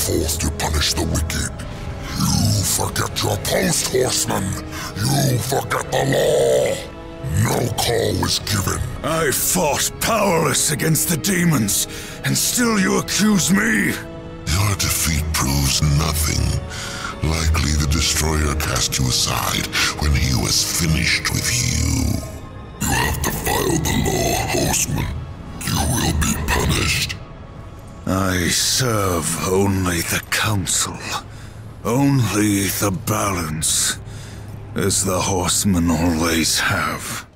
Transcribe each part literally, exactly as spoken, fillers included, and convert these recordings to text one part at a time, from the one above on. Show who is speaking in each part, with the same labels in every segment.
Speaker 1: forth to punish the wicked. You forget your post, horseman. You forget the law. No call was given.
Speaker 2: I fought powerless against the demons, and still you accuse me?
Speaker 1: Your defeat proves nothing. Likely the Destroyer cast you aside when he was finished with you. You have defiled the law, horseman. You will be punished.
Speaker 2: I serve only the Council. Only the balance. As the horsemen always have.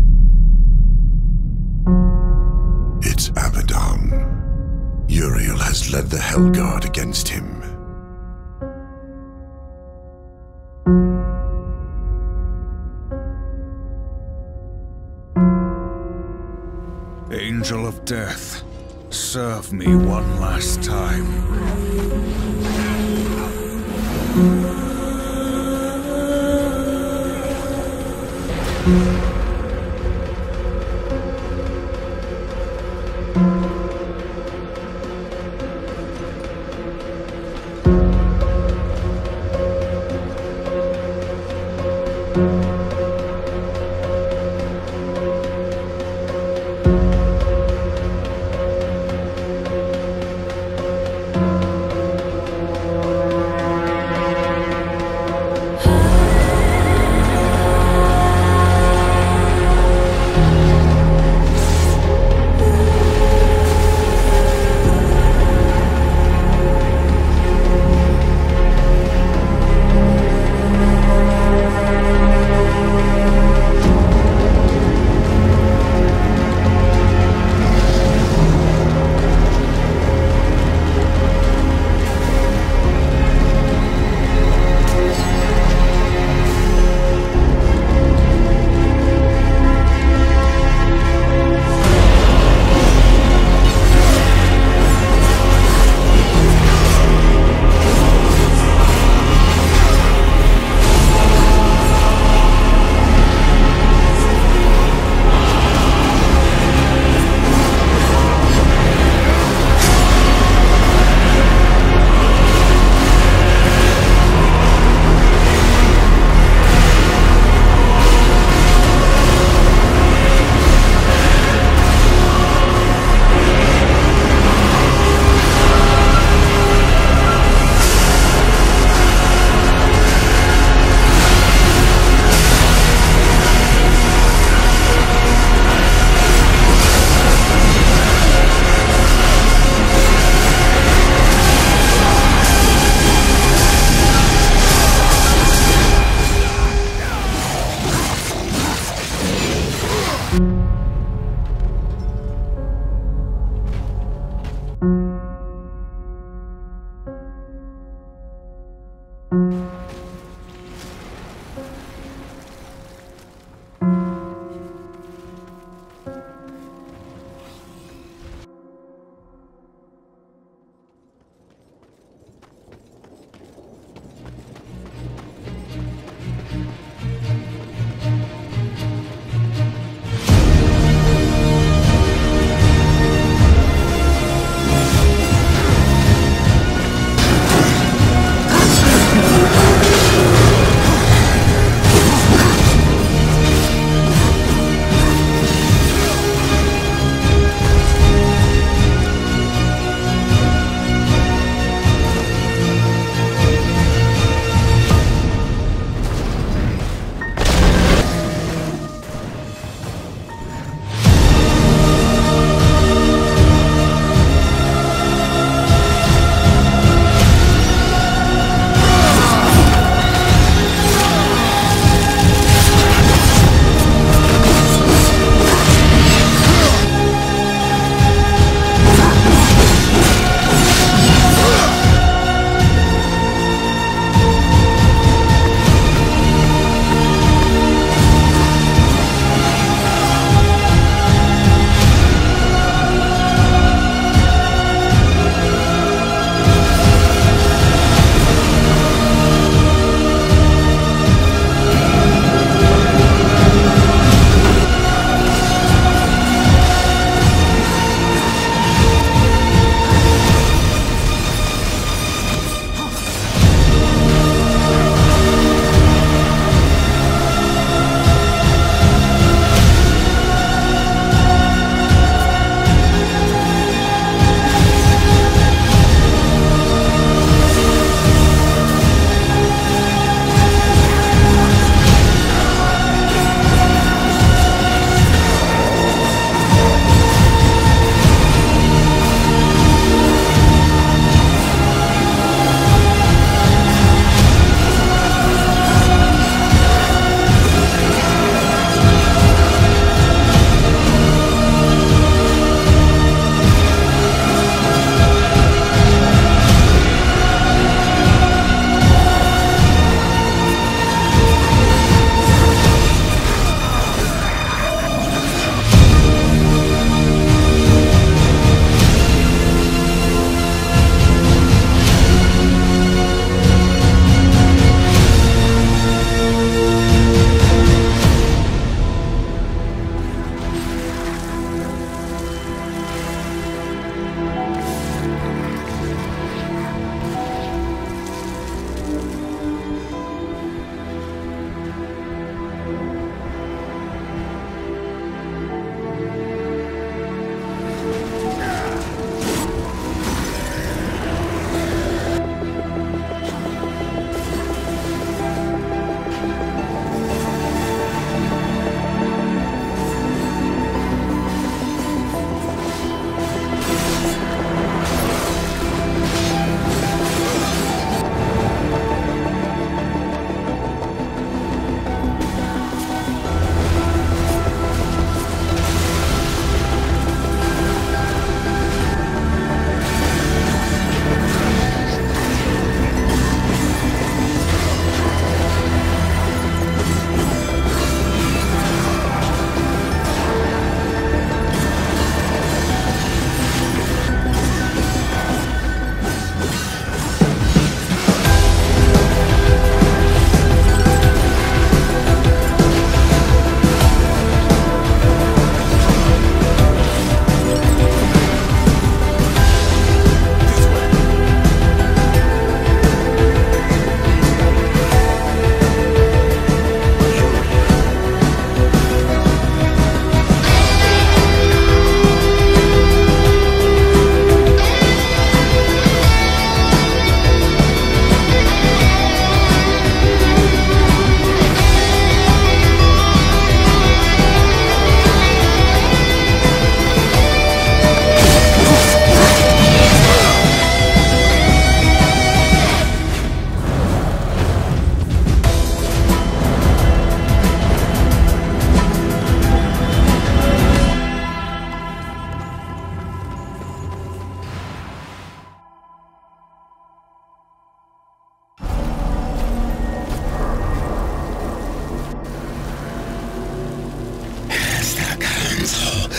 Speaker 3: It's Abaddon. Uriel has led the Hellguard against him.
Speaker 2: Angel of Death, serve me one last time.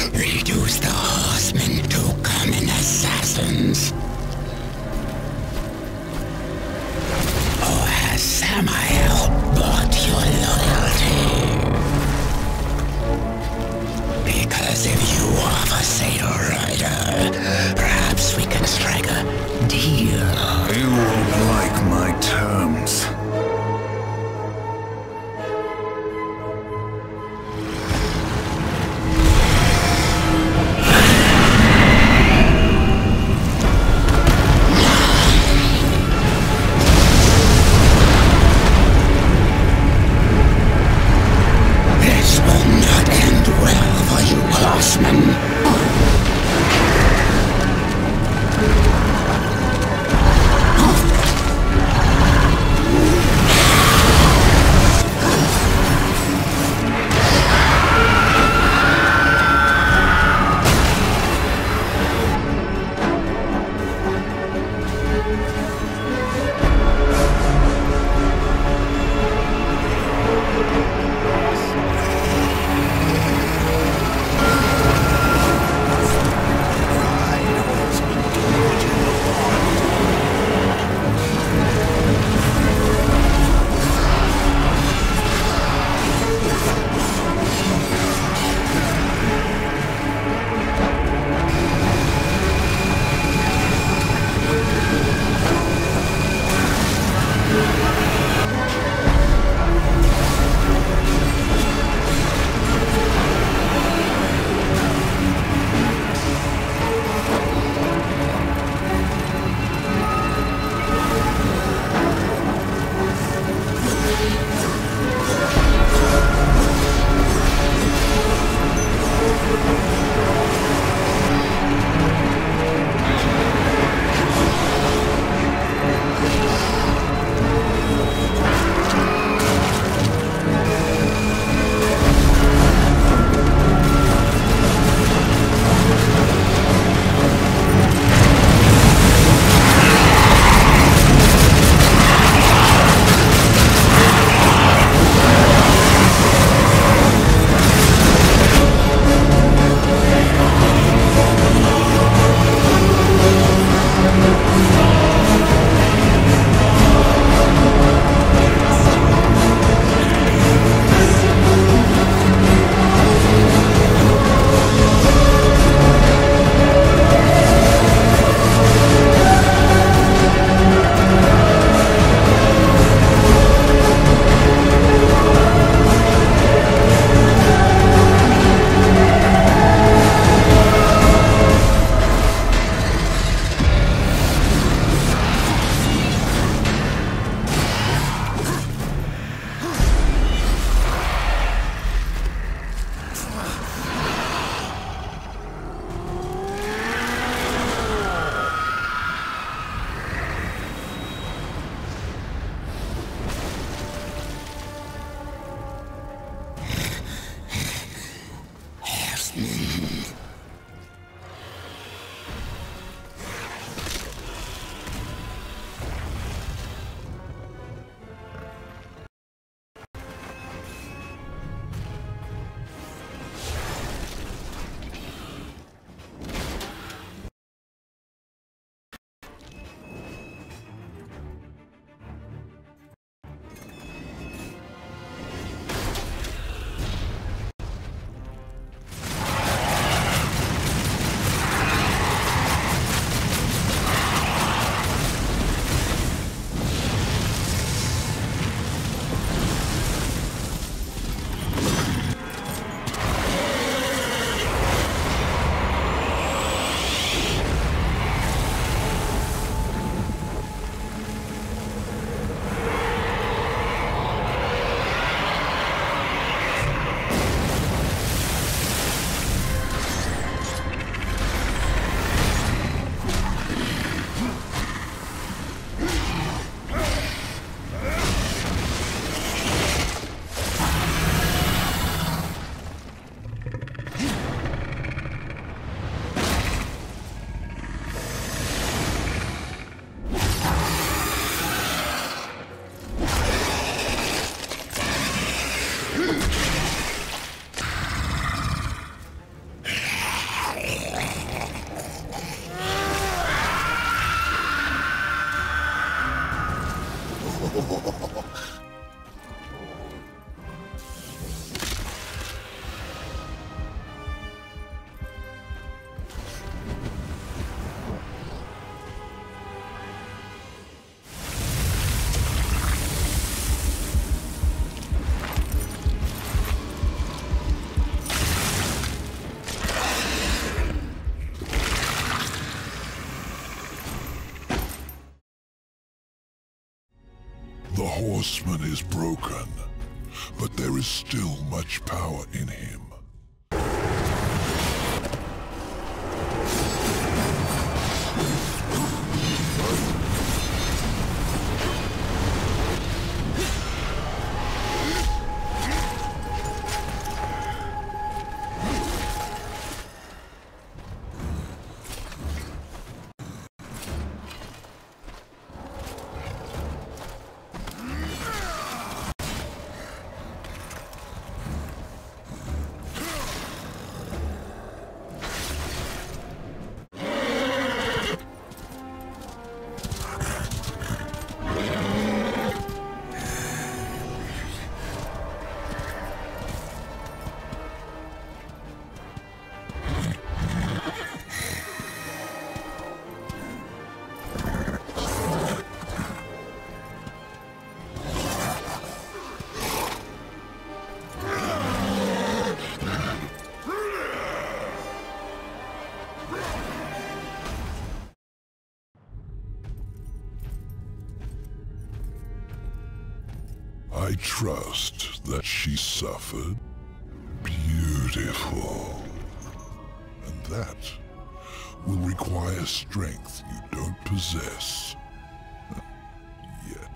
Speaker 4: reduce the horsemen to common assassins? Or has Samael bought your loyalty? Because if you offer Satyr Rider, perhaps we can strike a deal.
Speaker 2: You won't like my terms.
Speaker 1: horseman is broken, but there is still much power in him. I trust that she suffered. Beautiful. And that will require strength you don't possess. Yet.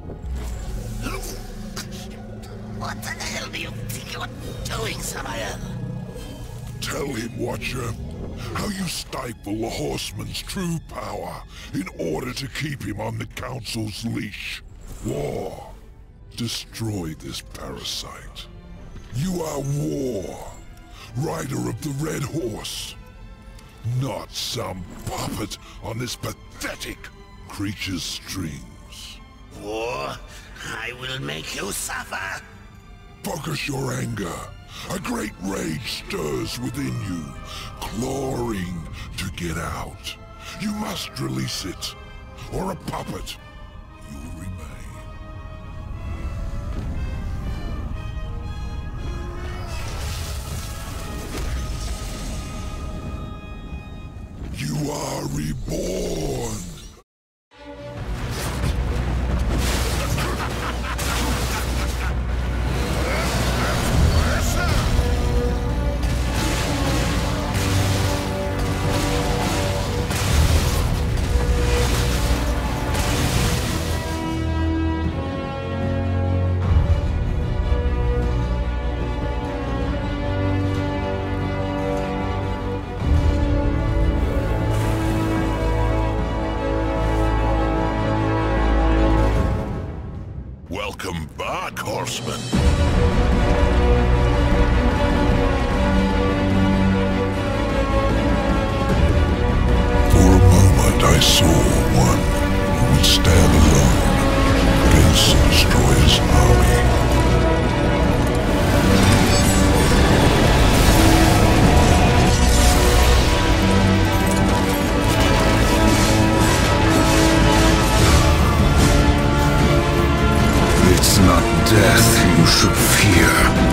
Speaker 4: What the hell do you think you're doing, Samael?
Speaker 1: Tell him, Watcher, how you stifle the Horseman's true power in order to keep him on the Council's leash. War. Destroy this parasite. You are War, rider of the Red Horse, not some puppet on this pathetic creature's strings.
Speaker 4: War, I will make you suffer.
Speaker 1: Focus your anger. A great rage stirs within you, clawing to get out. You must release it, or a puppet, you will remain. You are reborn! Welcome back, Horseman. For a moment I saw one who would stand alone against the Destroyer's army.
Speaker 2: It's not death you should fear.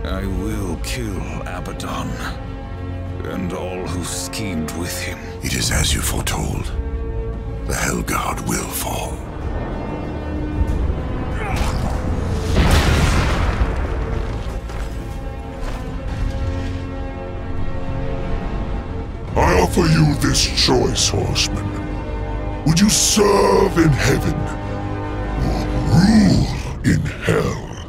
Speaker 2: I will kill Abaddon, and all who schemed with him.
Speaker 3: It is as you foretold. The Hellguard will fall.
Speaker 1: I offer you this choice, horseman. Would you serve in heaven, or rule in hell?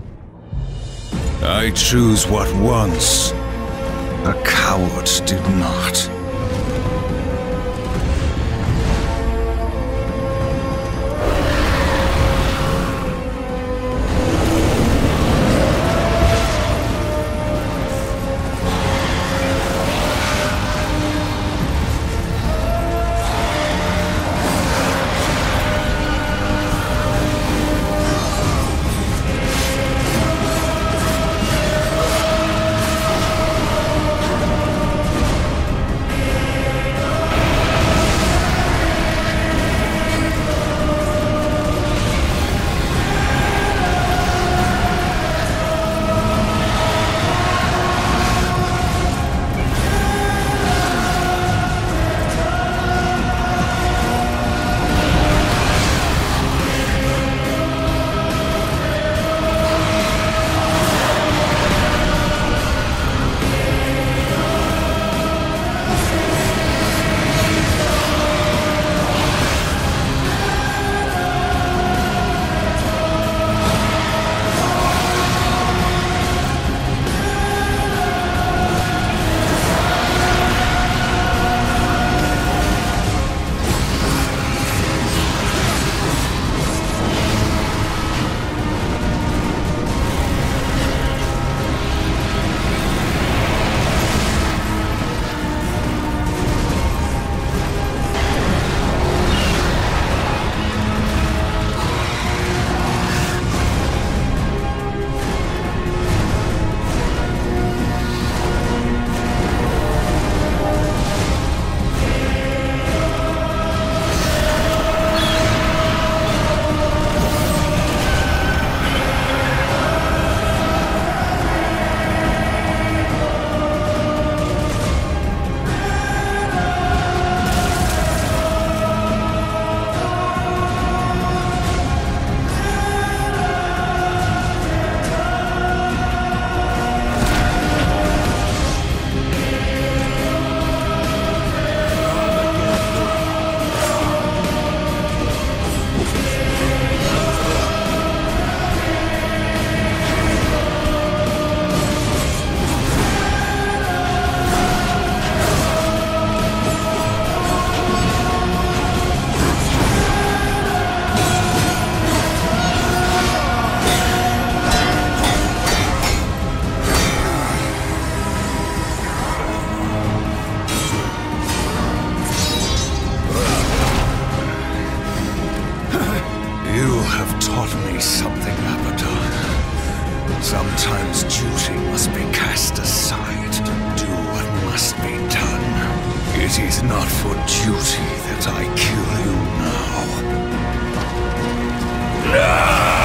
Speaker 2: I choose what once the cowards did not. Sometimes duty must be cast aside to do what must be done. It is not for duty that I kill you now.